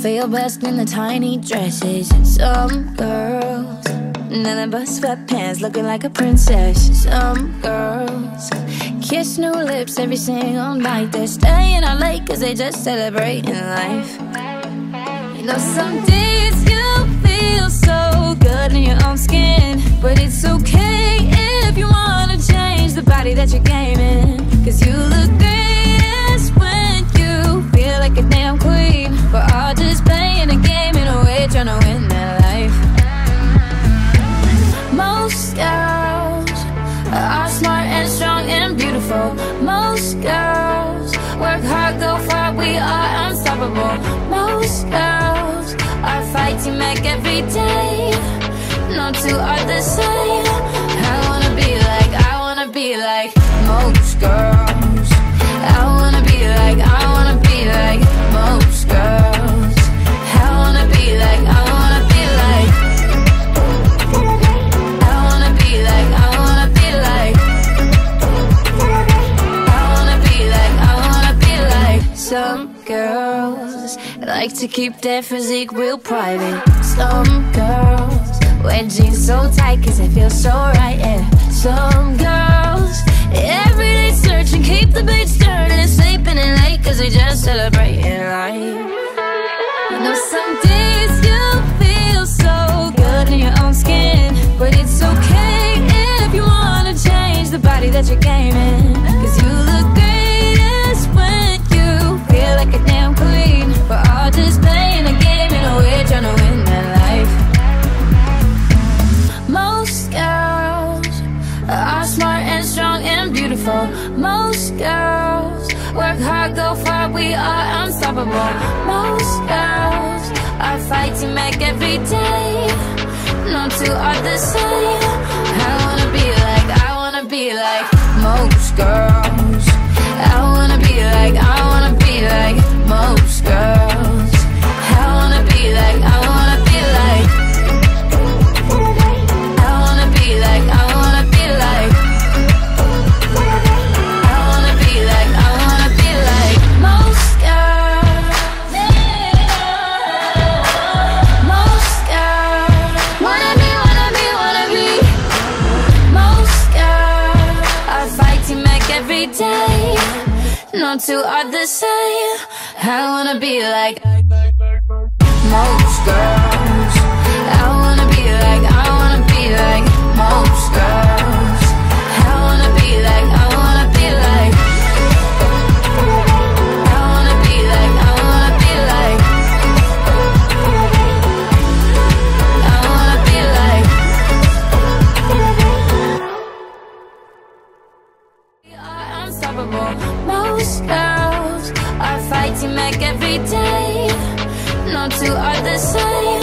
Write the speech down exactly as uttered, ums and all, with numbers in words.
feel best in the tiny dresses. Some girls, nothing but sweatpants, looking like a princess. Some girls kiss new lips every single night. They're staying out late cause they just celebrating life. You know, some days you feel so good in your own skin, but it's okay if you wanna change the body that you're gaming. Cause you look greatest when you feel like a damn queen. We're all just playing a game in a way, trying to win that life. Most girls are smart and strong and beautiful. Most girls work hard, go far, we are unstoppable. Most girls are fighting back every day. No two are the same. I wanna be like, I wanna be like most girls. I wanna be like, I wanna be like most girls. I wanna be like, I wanna be like, I wanna be like, I wanna be like, I wanna be like, I wanna be like. Some girls like to keep their physique real private. Some girls wear jeans so tight cause they feel so right, yeah. Some girls everyday searching, keep the beats turning, sleeping in late cause they just celebrating life. You know, some days you feel so good in your own skin, but it's okay if you wanna change the body that you're gaming. Cause you look greatest when you feel like a damn queen. We're all just playing a game in a way, trying to win that life. Most girls are smart and strong and beautiful. Most girls work hard, go far, we are unstoppable. Most girls are fighting back every day. No two are the same. I wanna be like, I wanna be like most girls. I wanna be like, I wanna be like most girls. I wanna be like, I wanna be like, I wanna be like, I wanna be like, I wanna be like, I wanna be like most girls. Most girls wanna be, wanna be, wanna be. Most girls are fighting back every day. No two are the same. I wanna be like most girls. I wanna be like, I wanna be like most girls. I wanna be like, I wanna be like, I wanna be like, I wanna be like, I wanna be like. We are unstoppable. Most girls are fighting back every day. No two are the same.